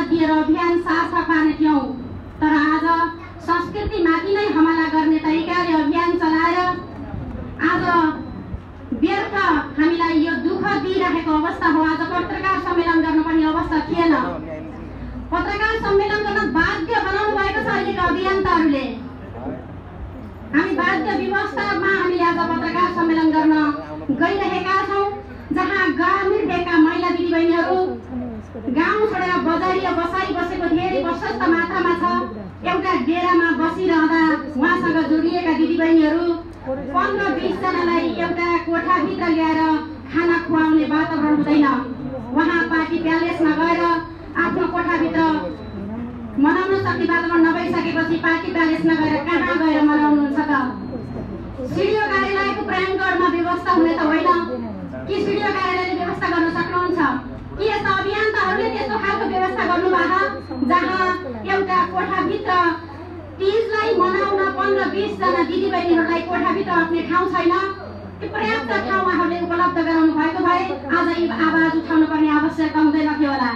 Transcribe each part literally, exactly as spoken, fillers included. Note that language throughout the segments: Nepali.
साथ दिएर अभियान सार्थक पार्ने थियौँ। तर आज संस्कृतिमाथि नै हमला गर्ने तरिकाले अभियान चलाएर आज व्यर्थ हामीलाई यो दुःख दिइरहेको अवस्था हो। आज पत्रकार सम्मेलन गर्नुपर्ने अवस्था थिएन। पत्रकार सम्मेलन गर्न बाध्य बनाउनु भएको छ अहिलेका अभियन्ताहरूले। हामी बाध्य व्यवस्थामा हामीले आज पत्रकार सम्मेलन गर्न गइरहेका छौँ, जहाँ ग्रामीण भेगका महिला दिदीबहिनीहरू गाउँ छोडेर बजारिया बसाइ बसेको धेरै प्रशस्त मात्रामा छ। एउटा डेरामा बसिरहँदा उहाँसँग जोडिएका दिदीबहिनीहरू पन्ध्र बिसजनालाई एउटा कोठाभित्र ल्याएर खाना खुवाउने वातावरण हुँदैन। उहाँ पार्टी प्यालेसमा गएर आफ्नो कोठाभित्र मनाउन सक्ने वातावरण नभइसकेपछि पार्टी प्यालेसमा गएर कहाँ गएर मनाउनुहुन्छ त? सिडिओ कार्यालयको प्राङ्गणमा व्यवस्था हुने त होइन कि सिडिओ कार्यालयले व्यवस्था गर्न सक्नुहुन्छ कि? यस्ता अभियन्ताहरूले त्यस्तो खालको व्यवस्था गर्नुभएको जहाँ एउटा कोठाभित्र तीजलाई मनाउन पन्ध्र बिसजना दिदीबहिनीहरूलाई कोठाभित्र आफ्ने ठाउँ छैन। त्यो पर्याप्त ठाउँ उहाँहरूले उपलब्ध गराउनु भएको भए आज यी आवाज उठाउनु पर्ने आवश्यकता हुँदैन थियो होला।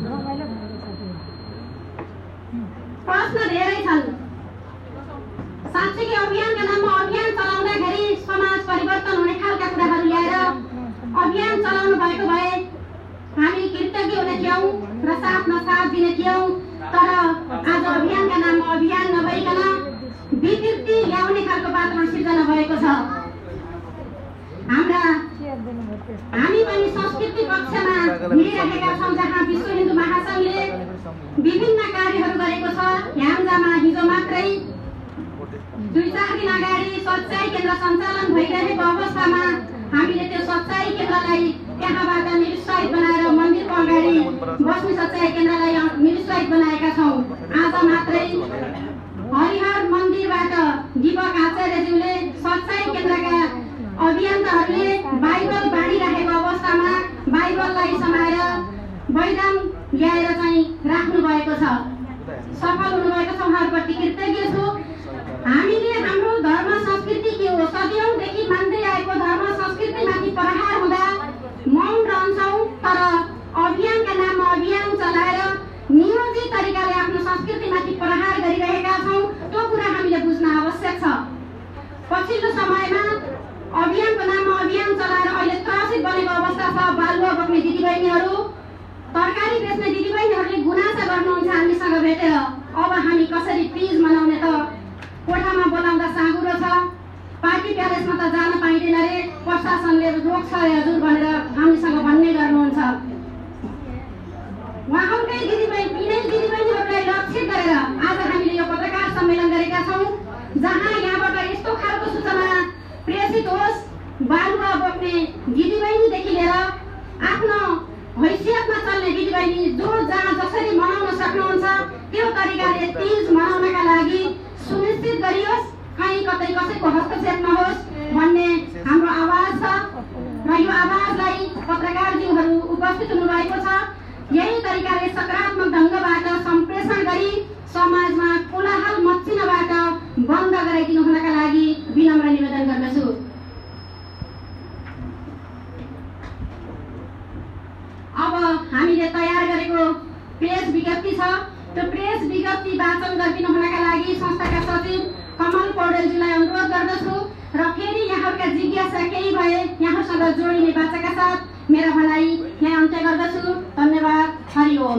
प्रश्न धेरै छन्। साँच्चै अभियानका नाममा अभियान चलाउँदाखेरि समाज परिवर्तन हुने खालका कुराहरू ल्याएर अभियान चलाउनु भएको भए हामी कृतज्ञ हुने थियौँ र साथमा साथ दिने थियौँ। तर आज अभियानका नाममा अभियान नभइकन विकृति ल्याउने खालको वातावरण सिर्जना भएको छ। हाम्रा हामी पनि संस्कृति पक्षमा हिँडिरहेका छौँ, जहाँ विश्व हिन्दू महासङ्घले विभिन्न कार्यहरू गरेको छ। ह्याम्जामा हिजो मात्रै दुई चार दिन अगाडि सच्चाइ केन्द्र सञ्चालन भइरहेको अवस्थामा हामीले त्यो सच्चाइ केन्द्रलाई त्यहाँबाट निरुत्साहित बनाएर मन्दिरको अगाडि बस्ने सच्चाइ केन्द्रलाई निरुत्साहित बनाएका छौँ। आज मात्रै हरिहर मन्दिरबाट दीपक आचार्यज्यूले सच्चाइ केन्द्रका अभियन्ताहरूले बाइबल बाँडिरहेको अवस्थामा बाइबललाई समाएर बलिदान ल्याएर चाहिँ राख्नु भएको छ। सफल हुनुभएको छ, उहाँहरूप्रति कृतज्ञ छु। हामीले हाम्रो धर्म संस्कृति के हो, सदियौँदेखि मान्दै आएको धर्म संस्कृतिमाथि प्रहार हुँदा मौन रहन्छौँ। तर अभियानका नाममा अभियान चलाएर नियोजित तरिकाले आफ्नो संस्कृतिमाथि प्रहार गरिरहेका छौँ। त्यो कुरा हामीले बुझ्न आवश्यक छ। पछिल्लो समयमा अभियानको नाममा अभियान चलाएर अहिले त्रसित बनेको अवस्था छ। बालुवा बोक्ने दिदीबहिनीहरू, तरकारी बेच्ने दिदीबहिनीहरूले गुनासा गर्नुहुन्छ हामीसँग भेटेर, अब हामी कसरी तीज मनाउने त? कोठामा बोलाउँदा साँगुरो छ, पार्टी प्यालेसमा त जान पाइँदैन रे, प्रशासनले रोक्छ रे हजुर भनेर हामीसँग भन्ने गर्नुहुन्छ। उहाँहरूकै दिदीबहिनी यिनै दिदीबहिनीहरूलाई लक्षित गरेर आज हामीले यो पत्रकार सम्मेलन गरेका छौँ, जहाँ यहाँबाट यस्तो खालको सूचना प्रेषित होस्। बालुवा बोक्ने दिदीबहिनीदेखि लिएर आफ्नो हैसियतमा चल्ने दिदीबहिनी जो जहाँ जसरी मनाउन सक्नुहुन्छ त्यो तरिकाले तीज मनाउनका लागि सुनिश्चित गरियोस्, कहीँ कतै कसैको हस्तक्षेप नहोस् भन्ने हाम्रो आवाज छ। र यो आवाजलाई पत्रकारज्यूहरू उपस्थित हुनुभएको छ। यही तरिकाले सकारात्मक ढङ्गबाट सम्प्रेषण गरी समाजमा कोलाहल मच्चिनबाट बन्द गराइदिनु हुनका लागि विनम्र निवेदन गर्दछु। अब हामीले तयार गरेको प्रेस विज्ञप्ति छ, त्यो प्रेस विज्ञप्ति वाचन गरिदिनु हुनका लागि संस्थाका सचिव कमल पौडेलजीलाई अनुरोध गर्दछु। र फेरि यहाँहरूका जिज्ञासा केही भए यहाँसँग जोडिने बाचाका साथ मेरा भनाइ यहाँ अन्त्य गर्दछु। धन्यवाद। हरि ओम।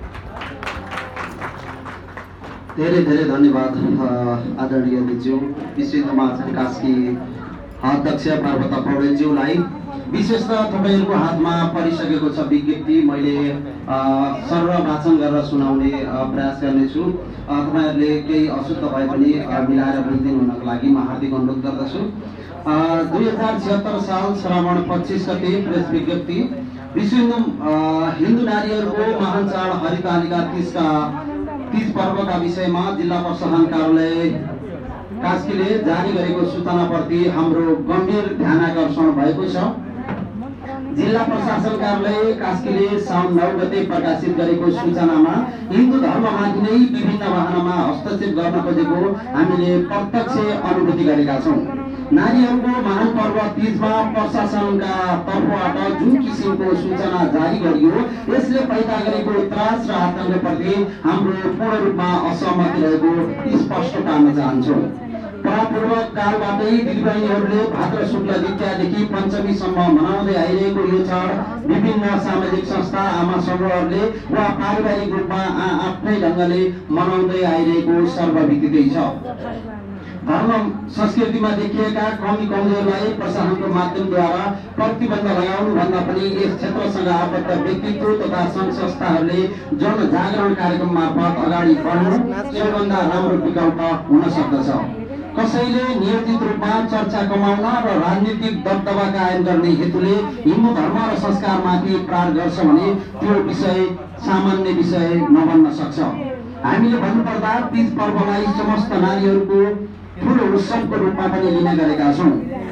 धेरै धेरै धन्यवाद आदरणीय ज्यू विश्व हिन्दू महासङ्घ कास्की अध्यक्ष पर्वता पौडेलज्यूलाई। विशेष त तपाईँहरूको हातमा परिसकेको छ विज्ञप्ति, मैले सरल वाचन गरेर सुनाउने प्रयास गर्नेछु। तपाईँहरूले केही अशुद्ध भए पनि मिलाएर बुझिदिनु हुनको लागि म हार्दिक अनुरोध गर्दछु। दुई हजार छिहत्तर साल श्रावण पच्चिस गते प्रेस विज्ञप्ति विश्व हिन्दू हिन्दू नारीहरूको महान चाड हरितालिका तीजका तीज पर्वका विषयमा जिल्ला प्रशासन कार्यालय कास्कीले जारी गरेको सूचनाप्रति हाम्रो गम्भीर ध्यानाकर्षण भएको छ। जिल्ला प्रशासन कार्यालय कास्कीले साउन नौ गते प्रकाशित गरेको सूचनामा हिन्दू धर्ममाथि नै विभिन्न वाहनामा हस्तक्षेप गर्न खोजेको हामीले प्रत्यक्ष अनुभूति गरेका छौँ। नारीहरूको महान पर्व तीजमा प्रशासनका तर्फबाट जुन किसिमको सूचना जारी गरियो यसले पैदा गरेको त्रास र आतंकप्रति हाम्रो पूर्ण रूपमा असहमति रहेको स्पष्ट पार्न चाहन्छौँ। परापूर्व कालबाटै दिदीबहिनीहरूले भाद्र शुक्ल द्वितीयादेखि पञ्चमीसम्म मनाउँदै आइरहेको यो चाड विभिन्न सामाजिक संस्था आमा समूहहरूले वा पारिवारिक रूपमा आफ्नै ढङ्गले मनाउँदै आइरहेको सर्वविदितै छ। धर्म संस्कृतिमा देखिएका कमी कमजोरलाई प्रशासनको माध्यमद्वारा प्रतिबन्ध लगाउनु भन्दा पनि यस क्षेत्रसँग आबद्ध व्यक्तित्व तथा सङ्घ संस्थाहरूले जनजागरण कार्यक्रम मार्फत अगाडि बढ्नु सबैभन्दा राम्रो विकल्प हुन सक्दछ। कसैले नियोजित रूपमा चर्चा कमाउन र राजनीतिक दबदबा कायम गर्ने हेतुले हिन्दू धर्म र संस्कारमाथि प्रहार गर्छ भने त्यो विषय सामान्य विषय नबन्न सक्छ। हामीले भन्नुपर्दा तीज पर्वलाई समस्त नारीहरूको ठुलो उत्सवको रूपमा पनि लिने गरेका छौँ।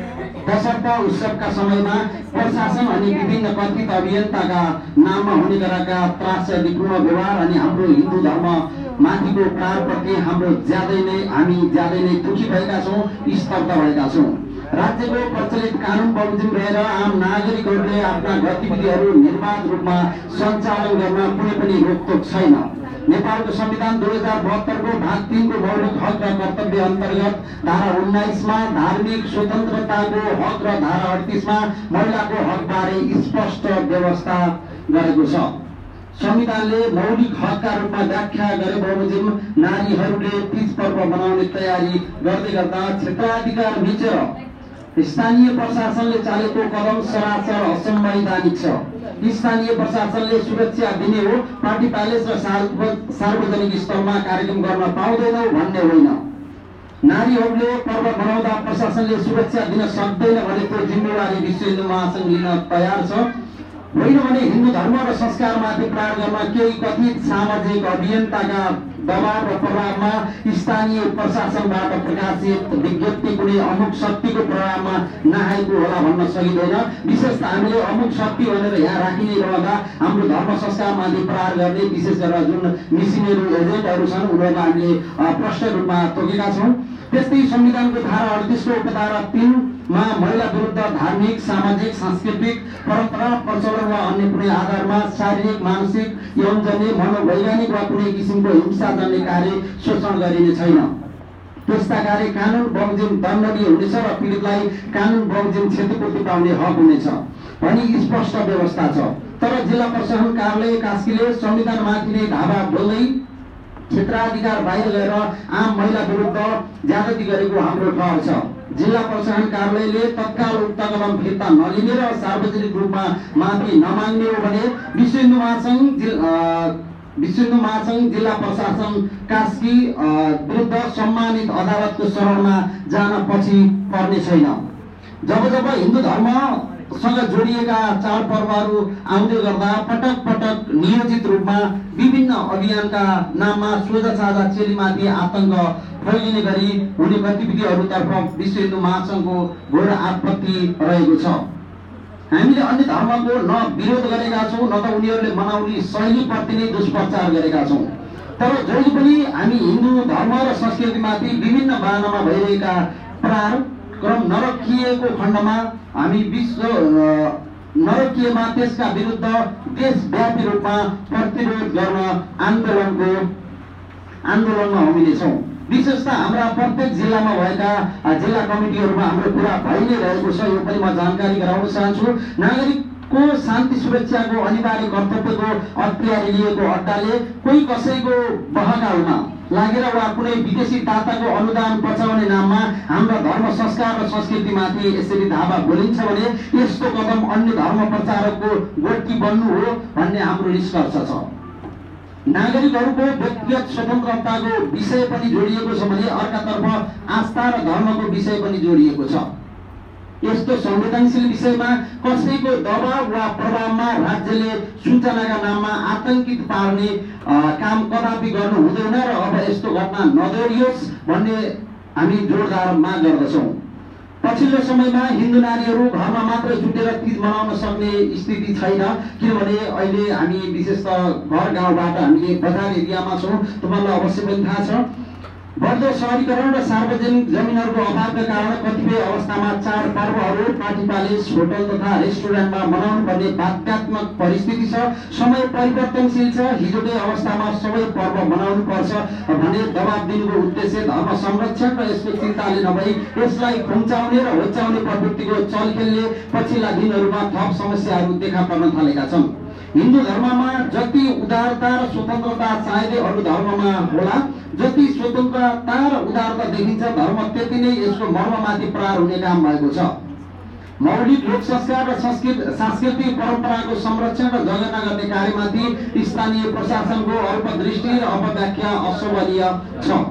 तसर्थ उत्सवका समयमा प्रशासन अनि विभिन्न कथित अभियन्ताका नाममा हुने गरेका त्रासपूर्ण व्यवहार अनि हाम्रो हिन्दू धर्म माथिको प्रहारप्रति हाम्रो ज्यादै नै हामी ज्यादै नै दुखी भएका छौँ, स्तब्ध भएका छौँ। राज्यको प्रचलित कानुन बमोजिम रहेर आम नागरिकहरूले आफ्ना गतिविधिहरू निर्बाध रूपमा सञ्चालन गर्न कुनै पनि रोकटोक छैन। नेपालको संविधान दुई हजार बहत्तरको भाग तीनको मौलिक हक र कर्तव्य अन्तर्गत धारा उन्नाइसमा धार्मिक स्वतन्त्रताको हक र धारा अडतिसमा महिलाको हकबारे स्पष्ट व्यवस्था गरेको छ। संविधानले मौलिक हकका रूपमा व्याख्या गरे बमोजिम नारीहरूले तीज पर्व मनाउने तयारी गर्दै गर्दा क्षेत्राधिकार मिचेर स्थानीय प्रशासनले चालेको कदम सरासर असंवैधानिक छ। स्थानीय प्रशासनले सुरक्षा दिने हो, पार्टी प्यालेस र सार्वजनिक स्थलमा कार्यक्रम गर्न पाउँदैनौ भन्ने होइन। नारीहरूले पर्व मनाउँदा प्रशासनले सुरक्षा दिन सक्दैन भने त्यो जिम्मेवारी विश्व हिन्दू महासङ्घ लिन तयार छ। होइन भने हिन्दू धर्म र संस्कारमाथि प्रहार गर्न केही कथित सामाजिक अभियन्ताका दबाव र प्रभावमा स्थानीय प्रशासनबाट प्रकाशित विज्ञप्ति कुनै अमुक शक्तिको प्रभावमा नआएको होला भन्न सकिँदैन। विशेष त हामीले अमुक शक्ति भनेर यहाँ राखिने रहँदा हाम्रो धर्म संस्कारमाथि प्रहार गर्ने विशेष गरेर जुन मिसिनेरी एजेन्टहरू छन् उनीहरूलाई हामीले प्रष्ट रूपमा तोकेका छौँ। त्यस्तै संविधानको धारा अडतिसको उपधारा तीनमा महिला विरुद्ध धार्मिक सामाजिक सांस्कृतिक परम्परा प्रचलन वा अन्य कुनै आधारमा शारीरिक मानसिक यौनजन्य मनोवैज्ञानिक वा कुनै किसिमको हिंसा जन्य कार्य शोषण गरिने छैन। त्यस्ता कार्य कानुन बमोजिम दण्डनीय हुनेछ र पीडितलाई कानुन बमोजिम क्षतिपूर्ति पाउने हक हुनेछ भनी स्पष्ट व्यवस्था छ। तर जिल्ला प्रशासन कार्यालय कास्कीले संविधानमाथि नै धावा बोल्दै क्षेत्राधिकार बाहिर गएर आम महिला विरुद्ध ज्यादती गरेको हाम्रो ठहर छ। जिल्ला प्रशासन कार्यालयले तत्काल उक्त कदम फिर्ता नलिने र सार्वजनिक रूपमा माफी नमाग्ने हो भने विश्व हिन्दू महासङ्घ विश्व हिन्दू महासङ्घ जिल्ला प्रशासन कास्की विरुद्ध सम्मानित अदालतको शरणमा जान पछि पर्ने छैन। जब जब हिन्दू धर्म सँग जोडिएका चाडपर्वहरू आउँदै गर्दा पटक पटक नियोजित रूपमा विभिन्न अभियानका नाममा सोझा साझा चेलीमाथि आतंक फैलिने गरी हुने गतिविधिहरूतर्फ विश्व हिन्दू महासङ्घको घोर आपत्ति रहेको छ। हामीले अन्य धर्मको न विरोध गरेका छौँ न त उनीहरूले मनाउने शैलीप्रति नै दुष्प्रचार गरेका छौँ। तर जहिले पनि हामी हिन्दू धर्म र संस्कृतिमाथि विभिन्न बाहनामा भइरहेका प्रहार क्रम नरकिएको खण्डमा हामी विश्व नरकिएमा त्यसका विरुद्ध देशव्यापी रूपमा प्रतिरोध गर्न आन्दोलनको आन्दोलनमा होमिनेछौँ। विशेषतः हाम्रा प्रत्येक जिल्लामा भएका जिल्ला कमिटीहरूमा हाम्रो कुरा भइ नै रहेको छ। यो पनि म जानकारी गराउन चाहन्छु। नागरिकको शान्ति सुरक्षाको अनिवार्य कर्तव्यको अख्तियारी लिएको अड्डाले कोही कसैको बहकालमा लागेर वा कुनै विदेशी दाताको अनुदान बचाउने नाममा हाम्रो धर्म संस्कार र संस्कृतिमाथि यसरी धावा बोलिन्छ भने यस्तो कदम अन्य धर्म प्रचारकको गोठी बन्नु हो भन्ने हाम्रो निष्कर्ष छ। नागरिकहरूको व्यक्तिगत स्वतन्त्रताको विषय पनि जोडिएको छ भने अर्कातर्फ आस्था र धर्मको विषय पनि जोडिएको छ। यस्तो संवेदनशील विषयमा कसैको दबाव वा प्रभावमा राज्यले सूचनाका नाममा आतंकित पार्ने काम कदापि गर्नु हुँदैन र अब यस्तो घटना नदोहोरियोस् भन्ने हामी जोरदार माग गर्दछौँ। पछिल्लो समयमा हिन्दू नारीहरू घरमा मात्र जुटेर तीज मनाउन सक्ने स्थिति छैन, किनभने अहिले हामी विशेष त घर गाउँबाट हामीले बजार एरियामा छौँ। तपाईँलाई अवश्य पनि थाहा छ बढ्दो सहरीकरण र सार्वजनिक जमिनहरूको अभावका कारण कतिपय अवस्थामा चाडपर्वहरू पार्टी प्यालेस होटल तथा रेस्टुरेन्टमा मनाउनु पर्ने बाध्यात्मक परिस्थिति छ। समय परिवर्तनशील छ। हिजोकै अवस्थामा सबै पर्व मनाउनु पर्छ भन्ने दबाब दिनुको उद्देश्य धर्म संरक्षण र यसको चिन्ताले नभई यसलाई खुम्चाउने र होच्याउने प्रवृत्तिको चलखेलले पछिल्ला दिनहरूमा थप समस्याहरू देखा पर्न थालेका छन्। हिन्दू धर्ममा जति उदारता र स्वतन्त्रता सायदै अरू धर्ममा होला। जति स्वतन्त्रता र उदारता देखिन्छ धर्म त्यति नै यसको मर्ममाथि प्रहार हुने काम भएको छ। मौलिक लोक संस्कार र संस्कृति सांस्कृतिक परम्पराको संरक्षण र जगेर्ना गर्ने कार्यमाथि स्थानीय प्रशासनको अल्पदृष्टि र अपव्याख्या अशोभनीय छ।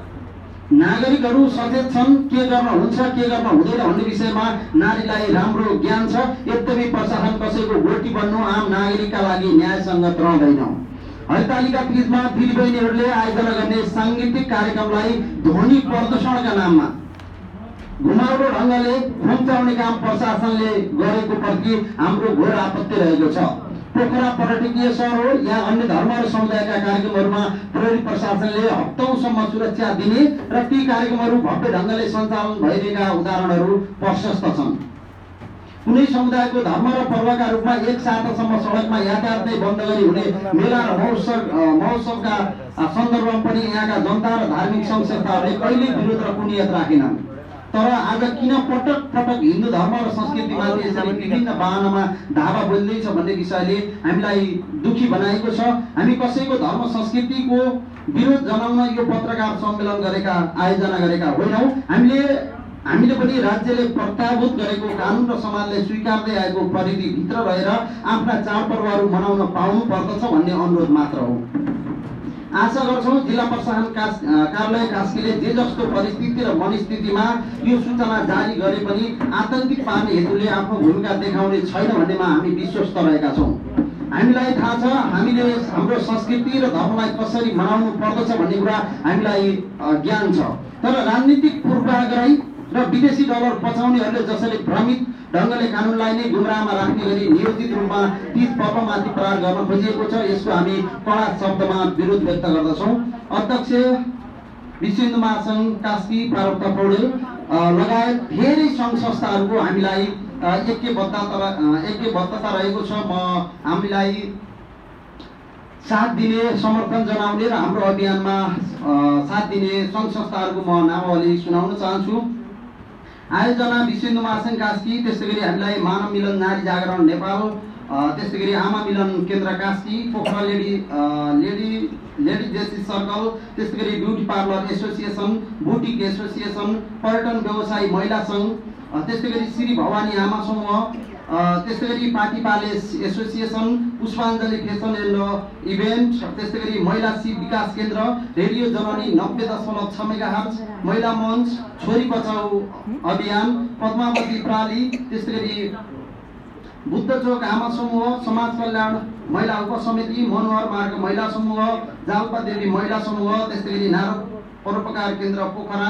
नागरिकहरू सचेत छन्, के गर्न हुन्छ के गर्न हुँदैन भन्ने विषयमा नारीलाई राम्रो ज्ञान छ। यद्यपि प्रशासन कसैको गोटी बन्नु आम नागरिकका लागि न्यायसङ्गत रहँदैन। हरितालिका तीजमा दिदीबहिनीहरूले आयोजना गर्ने साङ्गीतिक कार्यक्रमलाई ध्वनि प्रदूषणका नाममा घुमाउरो ढङ्गले खुम्चाउने काम प्रशासनले गरेको प्रति हाम्रो घोर आपत्ति रहेको छ। पोखरा पर्यटकीय सहर हो। यहाँ अन्य धर्म र समुदायका कार्यक्रमहरूमा प्रहरी प्रशासनले हप्तौँसम्म सुरक्षा दिने र ती कार्यक्रमहरू भव्य ढङ्गले सञ्चालन भइरहेका उदाहरणहरू प्रशस्त छन्। कुनै समुदायको धर्म र पर्वका रूपमा एक सातासम्म सडकमा यातायात नै बन्द गरी हुने मेला र महोत्सव महोत्सवका सन्दर्भमा पनि यहाँका जनता र धार्मिक सङ्घ संस्थाहरूले कहिले विरोध र कुनियत राखेनन्। तर आज किन पटक पटक हिन्दू धर्म र संस्कृतिमाथि यसरी विभिन्न बहानामा धावा बोल्दैछ भन्ने विषयले हामीलाई दुखी बनाएको छ। हामी कसैको धर्म संस्कृतिको विरोध जनाउन यो पत्रकार सम्मेलन गरेका आयोजना गरेका होइनौँ। हामीले हामीले पनि राज्यले प्रत्याभूत गरेको कानुन र समाजले स्वीकार्दै आएको परिधिभित्र रहेर आफ्ना चाडपर्वहरू मनाउन पाउनु पर्दछ भन्ने अनुरोध मात्र हो। आशा गर्छौँ जिल्ला प्रशासन कास कार्यालय कास्कीले जे जस्तो परिस्थिति र मनस्थितिमा यो सूचना जारी गरे पनि आतंकित पार्ने हेतुले आफ्नो भूमिका देखाउने छैन भन्नेमा हामी विश्वस्त रहेका छौँ। हामीलाई थाहा छ हामीले हाम्रो संस्कृति र धर्मलाई कसरी मनाउनु पर्दछ भन्ने कुरा हामीलाई ज्ञान छ। तर राजनीतिक पूर्वाग्रही र विदेशी डलर पचाउनेहरूले जसरी भ्रमित ढङ्गले कानुनलाई नै गुमराहमा राख्ने गरी नियोजित रूपमा तीज पर्वमाथि प्रहार गर्न खोजिएको छ। यसको हामी कडा शब्दमा विरोध व्यक्त गर्दछौँ। अध्यक्ष विश्व हिन्दू महासङ्घ कास्की प्रारब्ध पौडेल लगायत धेरै सङ्घ संस्थाहरूको हामीलाई ऐक्यबद्धता ऐक्यबद्धता रहेको छ। म हामीलाई साथ दिने समर्थन जनाउने र हाम्रो अभियानमा साथ दिने सङ्घ संस्थाहरूको म नामावली सुनाउन चाहन्छु। आयोजना विश्व हिन्दू महासङ्घ कास्की, त्यस्तै गरी हामीलाई मानव मिलन नारी जागरण नेपाल, त्यस्तै गरी आमा मिलन केन्द्र Kaski, Pokhara lady lady lady JC circle, त्यस्तै गरी beauty parlour association, boutique association, पर्यटन व्यवसायी महिला सङ्घ, त्यस्तै गरी श्री भवानी आमा समूह, त्यस्तै गरी party palace association, Pushpanjali fashion and event, त्यस्तै गरी महिला शिव विकास केन्द्र, रेडियो जननी नब्बे दशमलव छ मेगाहर्ज, महिला मञ्च, छोरी बचाउ अभियान, पद्मावती प्राली, त्यस्तै गरी बुद्ध चोक आमा समूह, समाज कल्याण महिला उपसमिति, मनोहर मार्ग महिला समूह, जाल्पा देवी महिला समूह, त्यस्तै गरी नारद परोपकार केन्द्र पोखरा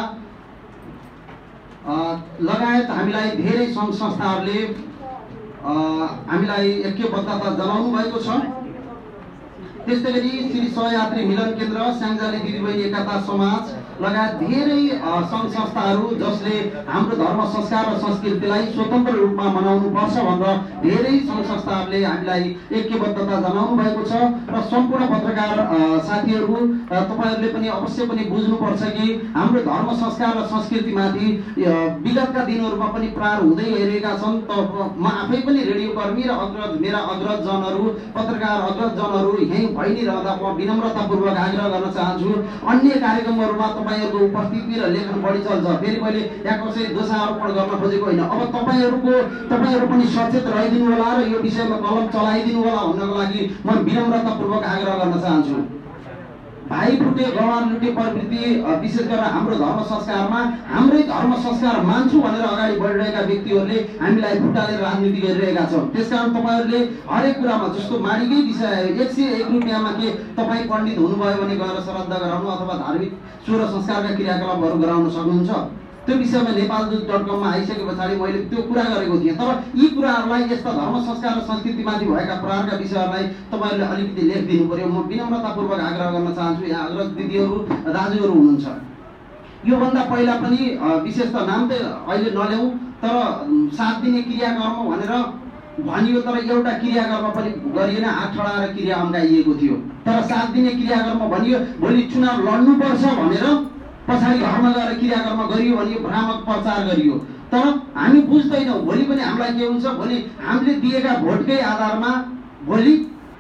लगायत हामीलाई धेरै सङ्घ संस्थाहरूले हामीलाई ऐक्यबद्धता जनाउनु भएको छ। त्यस्तै गरी श्री सहयात्री मिलन केन्द्र, स्याङ्जाली दिदीबहिनी एकता समाज लगायत धेरै सङ्घ संस्थाहरू जसले हाम्रो धर्म संस्कार र संस्कृतिलाई स्वतन्त्र रूपमा मनाउनु पर्छ भनेर धेरै सङ्घ संस्थाहरूले हामीलाई ऐक्यबद्धता जनाउनु भएको छ। र सम्पूर्ण पत्रकार साथीहरू तपाईँहरूले पनि अवश्य पनि बुझ्नुपर्छ कि हाम्रो धर्म संस्कार र संस्कृतिमाथि विगतका दिनहरूमा पनि प्रहार हुँदै गइरहेका छन्। त म आफै पनि रेडियोकर्मी र अग्रज मेरा अग्रजजनहरू पत्रकार अग्रजजनहरू यहीँ भइ नै रहँदा म विनम्रतापूर्वक आग्रह गर्न चाहन्छु, अन्य कार्यक्रमहरूमा तपाईँहरूको उपस्थिति र लेखन बढी चल्छ। फेरि मैले यहाँ कसै दोषारोपण गर्न खोजेको होइन। अब तपाईँहरूको तपाईँहरू पनि सचेत रहिदिनु होला र यो विषयमा कलम चलाइदिनु होला भन्नको लागि म विनम्रतापूर्वक आग्रह गर्न चाहन्छु। भाइ फुटे गवार लुटे प्रवृत्ति विशेष गरेर हाम्रो धर्म संस्कारमा हाम्रै धर्म संस्कार मान्छु भनेर अगाडि बढिरहेका व्यक्तिहरूले हामीलाई फुटालेर राजनीति गरिरहेका छन्। त्यसकारण तपाईँहरूले हरेक कुरामा जस्तो माडीकै विषय एक सय एक रुपियाँमा के तपाईँ पण्डित हुनुभयो भने गएर श्राद्ध गराउनु अथवा धार्मिक सोह्र संस्कारका क्रियाकलापहरू गराउन सक्नुहुन्छ। त्यो विषयमा नेपाल दूत डट कममा आइसके पछाडि मैले त्यो कुरा गरेको थिएँ। तर यी कुराहरूलाई यस्ता धर्म संस्कार र संस्कृतिमाथि भएका प्रहारका विषयहरूलाई तपाईँहरूले अलिकति लेखिदिनु पर्यो। म विनम्रतापूर्वक आग्रह गर्न चाहन्छु। यहाँ अग्रज दिदीहरू दाजुहरू हुनुहुन्छ, योभन्दा पहिला पनि विशेष त नाम त अहिले नल्याउँ, तर सात दिने क्रियाकर्म भनेर भनियो, तर एउटा क्रियाकर्म पनि गरिएन, हात ठडाएर क्रिया अम्काइएको थियो। तर सात दिने क्रियाकर्म भनियो, भोलि चुनाव लड्नुपर्छ भनेर पछाडि घरमा गएर क्रियाकर्म गरियो भनियो, भ्रामक प्रचार गरियो। तर हामी बुझ्दैनौँ भोलि पनि हामीलाई के हुन्छ, भोलि हामीले दिएका भोटकै आधारमा भोलि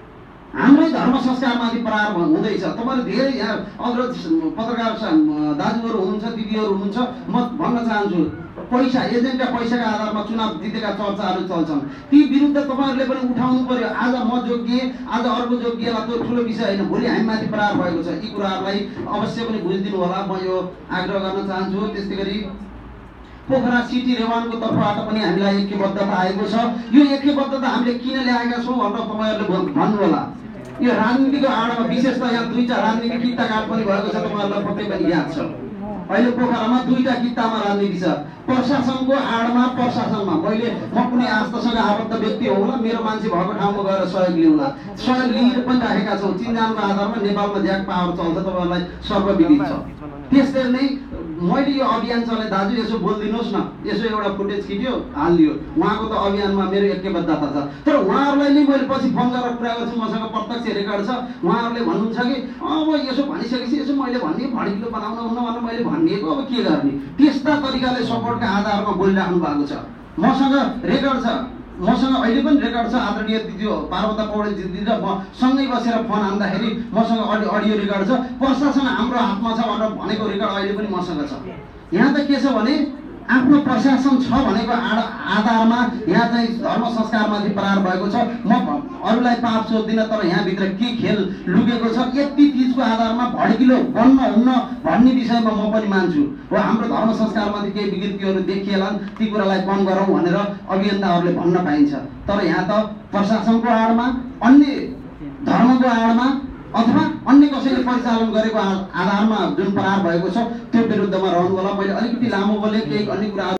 हाम्रै धर्म संस्कारमाथि प्रहार हुँदैछ। तपाईँहरू धेरै यहाँ अग्रज पत्रकार दाजुहरू हुनुहुन्छ, दिदीहरू हुनुहुन्छ, म भन्न चाहन्छु पैसा एजेन्टका पैसाका आधारमा चुनाव जितेका चर्चाहरू चल्छन्, ती विरुद्ध तपाईँहरूले पनि उठाउनु पर्यो। आज म जोगिएँ, आज अर्को जोगिएला, त्यो ठुलो विषय होइन, भोलि हामीमाथि प्रहार भएको छ। यी कुराहरूलाई अवश्य पनि बुझिदिनु होला, म यो आग्रह गर्न चाहन्छु। त्यस्तै गरी पोखरा सिटी रेवानको तर्फबाट पनि हामीलाई ऐक्यबद्धता आएको छ। यो ऐक्यबद्धता हामीले किन ल्याएका छौँ भनेर तपाईँहरूले भन्नु होला। यो राजनीतिको आडमा विशेष त यहाँ दुईटा राजनीतिक कित्ताकाट पनि भएको छ, तपाईँहरूलाई पक्कै पनि याद छ। अहिले पोखरामा दुईटा कित्तामा राजनीति छ, प्रशासनको आडमा प्रशासनमा। मैले म कुनै आस्थासँग आबद्ध व्यक्ति होला, मेरो मान्छे भएको ठाउँमा गएर सहयोग लिउँला, सहयोग लिएर पनि राखेका छौँ। चिन्जानको आधारमा नेपालमा ज्याक पावर चल्छ, तपाईँहरूलाई सर्वविदित छ। त्यसरी नै मैले यो अभियान चलाएँ, दाजु यसो बोलिदिनुहोस् न, यसो एउटा फुटेज खिच्यो हालिदियो, उहाँको त अभियानमा मेरो ऐक्यबद्धता छ। तर उहाँहरूलाई नै मैले पछि फोन गरेर कुरा गर्छु, मसँग प्रत्यक्ष रेकर्ड छ। उहाँहरूले भन्नुहुन्छ कि अब यसो भनिसकेपछि यसो मैले भन्ने भड्किलो बनाउन हुन्न भनेर मैले भनिएको, अब के गर्ने। त्यस्ता तरिकाले सपोर्टका आधारमा बोलिराख्नु भएको छ। मसँग रेकर्ड छ, मसँग अहिले पनि रेकर्ड छ। आदरणीय दिदी पार्वता पौडेल दिदी र म सँगै बसेर फोन हान्दाखेरि मसँग अडियो अडियो रेकर्ड छ। प्रशासन हाम्रो हातमा छ भनेर भनेको रेकर्ड अहिले पनि मसँग छ। यहाँ त के छ भने आफ्नो प्रशासन छ भनेको आड आधारमा यहाँ चाहिँ धर्म संस्कारमाथि प्रहार भएको छ। म अरूलाई पाप सोध्दिनँ, तर यहाँभित्र के खेल लुकेको छ, यति चिजको आधारमा भड्किलो बन्न हुन्न भन्ने विषयमा म पनि मान्छु। हो, हाम्रो धर्म संस्कारमाथि केही विकृतिहरू देखिएलान्, ती कुरालाई कम गरौँ भनेर अभियन्ताहरूले भन्न पाइन्छ। तर यहाँ त प्रशासनको आडमा, अन्य धर्मको आडमा अथवा अन्य कसैले परिचालन गरेको आधारमा जुन प्रहार भएको छ, त्यो विरुद्धमा रहनु होला। मैले अलिकति लामो बोलेँ, केही अन्य कुरा